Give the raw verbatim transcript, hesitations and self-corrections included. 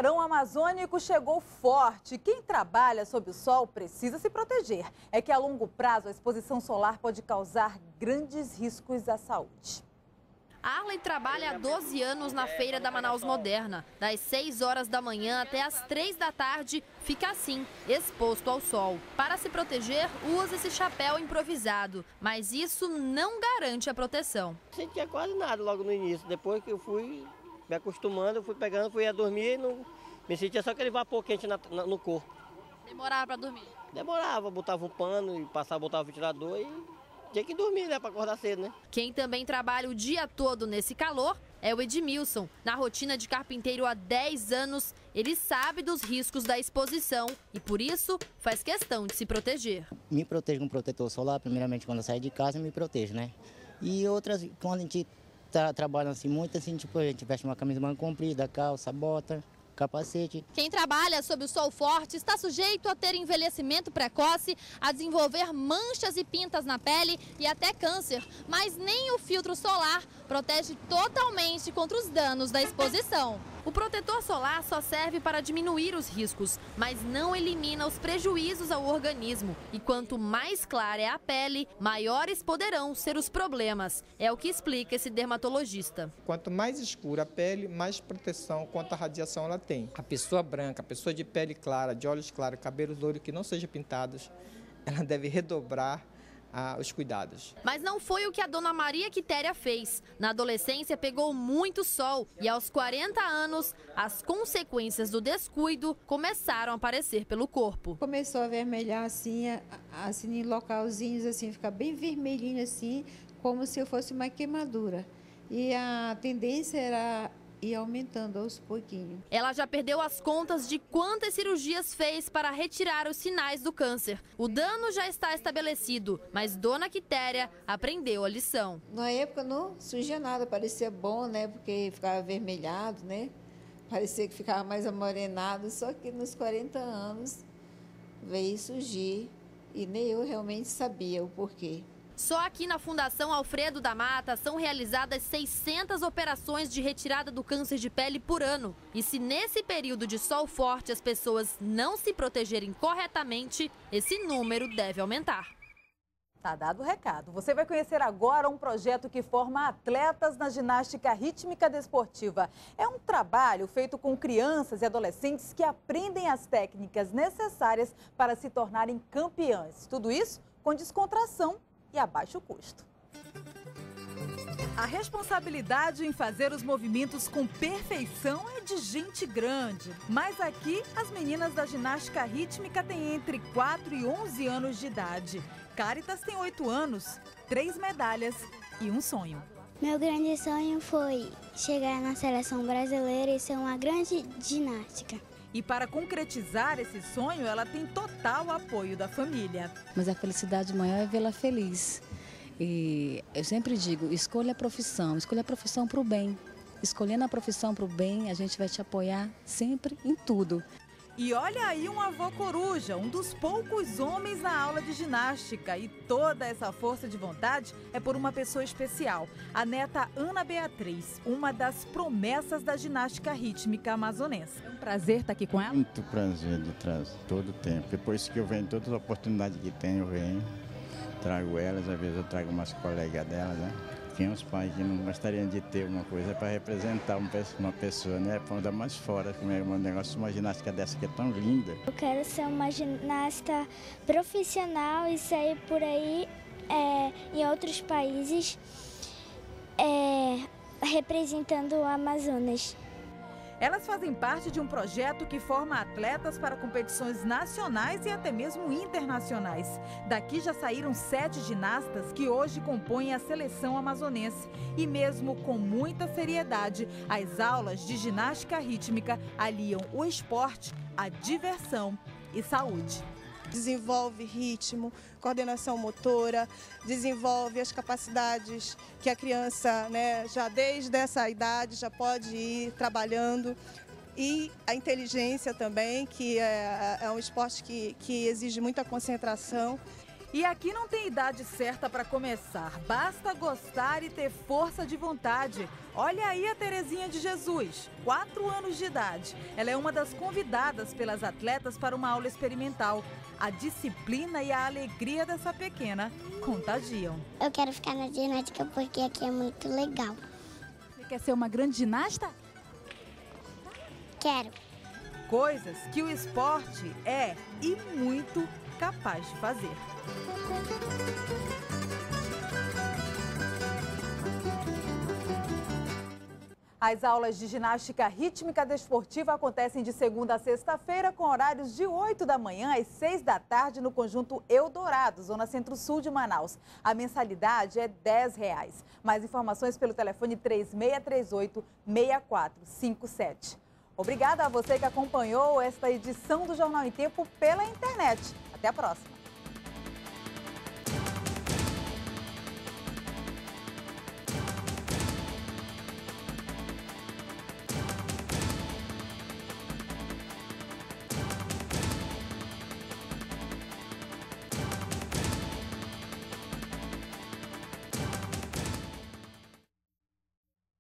verão amazônico chegou forte. Quem trabalha sob o sol precisa se proteger. É que a longo prazo a exposição solar pode causar grandes riscos à saúde. Arlen trabalha há doze anos na feira da Manaus Moderna. Das seis horas da manhã até as três da tarde, fica assim, exposto ao sol. Para se proteger, usa esse chapéu improvisado. Mas isso não garante a proteção. Não sentia quase nada logo no início. Depois que eu fui me acostumando, eu fui pegando, fui a dormir e não me sentia só aquele vapor quente na, na, no corpo. Demorava para dormir? Demorava, botava um pano e passava, botava o ventilador e tinha que dormir, né, para acordar cedo, né? Quem também trabalha o dia todo nesse calor é o Edmilson. Na rotina de carpinteiro há dez anos, ele sabe dos riscos da exposição e, por isso, faz questão de se proteger. Me protejo com protetor solar, primeiramente quando eu saio de casa, eu me protejo, né? E outras, quando a gente tá trabalhando assim muito, assim, tipo, a gente veste uma camisa manga comprida, calça, bota, capacete. Quem trabalha sob o sol forte está sujeito a ter envelhecimento precoce, a desenvolver manchas e pintas na pele e até câncer. Mas nem o filtro solar protege totalmente contra os danos da exposição. O protetor solar só serve para diminuir os riscos, mas não elimina os prejuízos ao organismo. E quanto mais clara é a pele, maiores poderão ser os problemas. É o que explica esse dermatologista. Quanto mais escura a pele, mais proteção contra a radiação ela tem. A pessoa branca, a pessoa de pele clara, de olhos claros, cabelos loiros que não sejam pintados, ela deve redobrar Ah, os cuidados. Mas não foi o que a dona Maria Quitéria fez. Na adolescência pegou muito sol e aos quarenta anos as consequências do descuido começaram a aparecer pelo corpo. Começou a vermelhar assim, assim em localzinhos assim, ficar bem vermelhinho assim, como se eu fosse uma queimadura. E a tendência era e aumentando aos pouquinhos. Ela já perdeu as contas de quantas cirurgias fez para retirar os sinais do câncer. O dano já está estabelecido, mas dona Quitéria aprendeu a lição. Na época não surgia nada, parecia bom, né? Porque ficava avermelhado, né? Parecia que ficava mais amorenado, só que nos quarenta anos veio surgir e nem eu realmente sabia o porquê. Só aqui na Fundação Alfredo da Mata são realizadas seiscentas operações de retirada do câncer de pele por ano. E se nesse período de sol forte as pessoas não se protegerem corretamente, esse número deve aumentar. Tá dado o recado. Você vai conhecer agora um projeto que forma atletas na ginástica rítmica desportiva. É um trabalho feito com crianças e adolescentes que aprendem as técnicas necessárias para se tornarem campeãs. Tudo isso com descontração e a baixo custo. A responsabilidade em fazer os movimentos com perfeição é de gente grande. Mas aqui, as meninas da ginástica rítmica têm entre quatro e onze anos de idade. Caritas tem oito anos, três medalhas e um sonho. Meu grande sonho foi chegar na seleção brasileira e ser uma grande ginástica. E para concretizar esse sonho, ela tem total apoio da família. Mas a felicidade maior é vê-la feliz. E eu sempre digo, escolha a profissão, escolha a profissão para o bem. Escolhendo a profissão para o bem, a gente vai te apoiar sempre em tudo. E olha aí um avô coruja, um dos poucos homens na aula de ginástica. E toda essa força de vontade é por uma pessoa especial, a neta Ana Beatriz, uma das promessas da ginástica rítmica amazonense. É um prazer estar aqui com ela? Muito prazer de trazer todo o tempo. Depois que eu venho, todas as oportunidades que tenho, eu venho, trago elas, às vezes eu trago umas colegas delas, né? Tem uns pais que não gostariam de ter uma coisa para representar uma pessoa, né? Para andar mais fora, como é um negócio, uma ginástica dessa que é tão linda. Eu quero ser uma ginasta profissional e sair por aí é, em outros países é, representando o Amazonas. Elas fazem parte de um projeto que forma atletas para competições nacionais e até mesmo internacionais. Daqui já saíram sete ginastas que hoje compõem a seleção amazonense. E mesmo com muita seriedade, as aulas de ginástica rítmica aliam o esporte, a diversão e saúde. Desenvolve ritmo, coordenação motora, desenvolve as capacidades que a criança, né, já desde essa idade já pode ir trabalhando. E a inteligência também, que é, é um esporte que, que exige muita concentração. E aqui não tem idade certa para começar, basta gostar e ter força de vontade. Olha aí a Terezinha de Jesus, quatro anos de idade. Ela é uma das convidadas pelas atletas para uma aula experimental. A disciplina e a alegria dessa pequena contagiam. Eu quero ficar na ginástica porque aqui é muito legal. Você quer ser uma grande ginasta? Quero. Coisas que o esporte é e muito capaz de fazer. As aulas de ginástica rítmica desportiva acontecem de segunda a sexta-feira, com horários de oito da manhã às seis da tarde no conjunto Eldorado, zona centro-sul de Manaus. A mensalidade é dez reais. Mais informações pelo telefone três seis três oito, seis quatro cinco sete. Obrigada a você que acompanhou esta edição do Jornal em Tempo pela internet. Até a próxima.